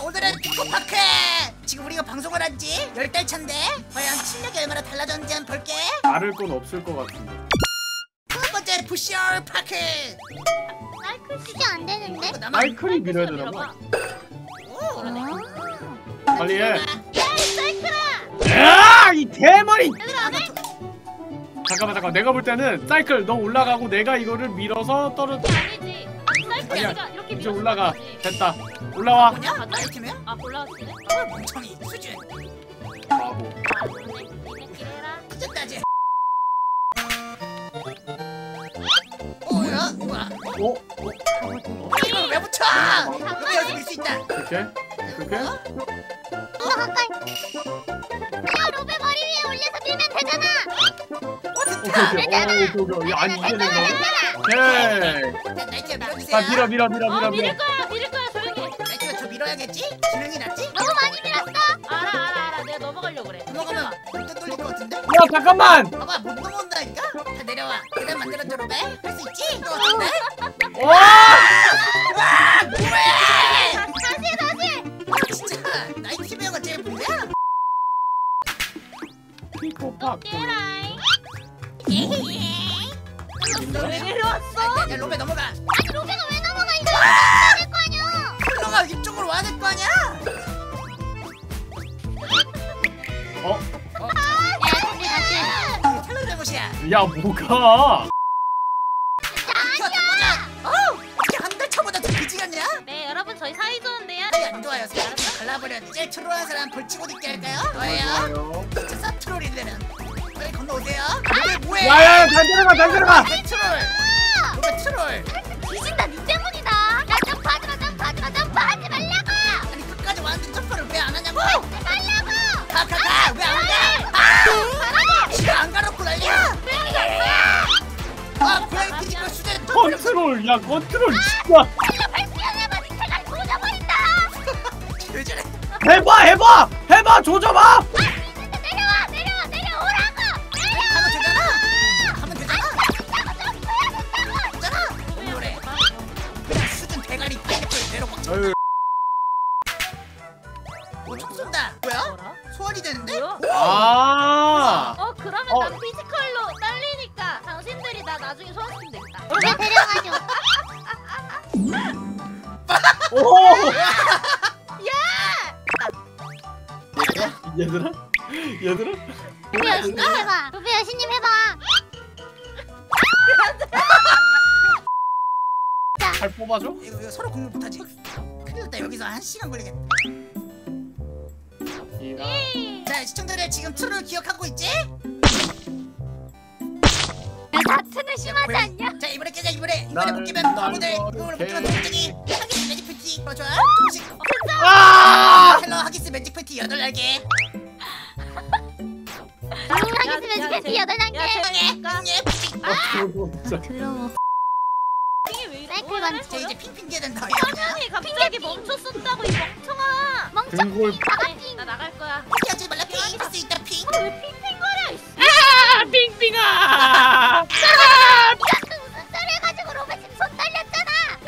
오늘은 피코파크! 지금 우리가 방송을 한지 10달 차인데 과연 실력이 얼마나 달라졌는지 한번 볼게. 다를 건 없을 것 같은데. 첫 번째 푸시얼 파크! 사이클 쓰지 안 되는데? 사이클이 밀어야 되나 봐. 빨리 해. 야, 이 대머리! 잠깐만. 내가 볼 때는 사이클 너 올라가고 내가 이거를 밀어서 떨어져. 아니지. 사이클 이렇게 이제 올라가. 됐다. 올라와. 뭐냐? 나이트면? 아 올라왔네. 멍청이 수준. 바보. 끝났지. 뭐야? 뭐야? 이걸 왜 붙여? 그럼 여기서 밀 수 있다. 그렇게? 가까이. 야, 로베 머리 위에 올려서 밀면 되잖아. 오케이. 아니 이게 된다고? 오케이. 나이트 밀어주세요. 자 밀어. 밀을 거야 조용히. 나이트가 저 밀어야겠지? 기능이 낫지? 너무 많이 밀었어. 알아. 내가 넘어가려고 그래. 넘어가면 골대 뚫릴 것 같은데? 야 잠깐만. 봐봐 못 넘어온다니까? 다 내려와. 계단 만들었죠 로베? 할 수 있지? 너 같은데? 와! 뭐해! 다시. 진짜 나이트 배우가 제일 문제야? 피코파크. 깨라잉. 왜 내려왔어? 야 로베 넘어가. 아니, 로베가 왜 넘어가? 이거 해야 될 거 아니야. 흘러가 이쪽으로 와야 될 거 아니야? 어? 야, 우리 다시. 텔러 잘못이야. 야 뭐가? 이렇게 한 달 차보다 더 그지 같냐? 네 여러분 저희 사이 좋은데요. 사이 안 좋아요. 사람 갈라버려. 제일 트롤한 사람 벌칙 옷 입게 할까요? 저예요. 진짜 쌉 트롤인데는. 빨리 건너오세요. 로베 뭐해? 야야 잘 들어가. 로베 트롤. 로베 트롤. 뒤진다, 니 때문이다. 야, 점프하지 말라고. 아니 끝까지 왔는데 점프를 왜 안 하냐고? 말라고. 가. 왜 안 가? 지가 안 가놓고 난리야? 아 고양이 피지컬 수제 컨트롤. 야 컨트롤 진짜. 발표하려면 니 대가리 조져버린다. 왜 저래? 해봐 조져봐. 내려오라고. 하면 되잖아. 됐잖아. 노래. 그냥 수준 대가리 파인애플 내로 막. 아유. 총 쏜다. 뭐야? 소환이 되는데? 아. 그러면 난 피지컬로 딸리니까 당신들이 나 나중에 소환시키면 되겠다. 로베 데려가줘. 오. 야! 얘들아. 로베 여신님 해봐. 로베 여신님 해봐. 잘 뽑아줘? 이거 서로 공부 못하지? 큰일 났다. 여기서 1시간 걸리겠다. 자 시청자들 지금 트롤 기억하고 있지? 다트는 심하지 않냐? 자 이번에 깨자 이번에 못 깨면 바보들 이번에 못 깨면 동생이 하기스 매직 팬티 좋아 조금씩 헬로 하기스 매직 팬티 8알개 하기스 매직 팬티 8단계. 진짜. 이게 왜 이래? 사이클 반지. 자 이제 핑핑 깨야 된다 화면이 갑자기 멈췄었다고 이 멍청아. 등골. 나 나갈 거야. 하지 말라 핑 할 수 있다 핑 왜 핑핑거려? 빙빙아. 무슨 소리 해가지고 로베 지금 손 떨렸잖아.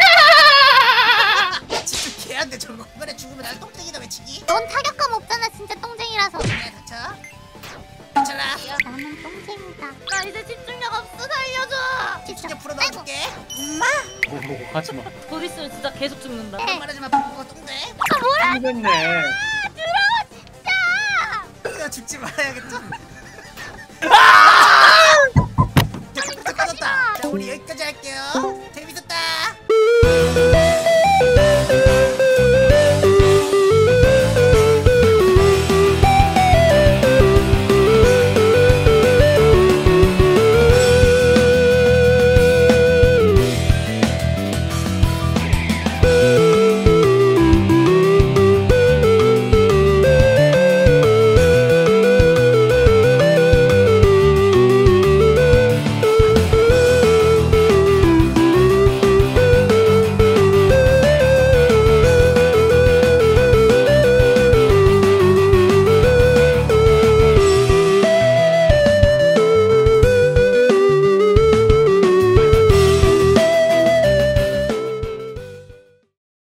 진짜 개한데 저거 이번에 죽으면 날 똥땡이다 외치기 넌 타격감 없잖아, 진짜 똥쟁이라서. 그래 닥쳐 괜찮아 나는 똥쟁이다. 나 이제 집중력 없어 살려줘. 집중력 풀어 넣어줄게 엄마 하지마. 더 있으면 진짜 계속 죽는다. 그런 말하지마 뽀뽀가 똥돼 힘냈네. 이거 죽지 말아야겠죠? 꺼졌다 자 우리 여기까지 할게요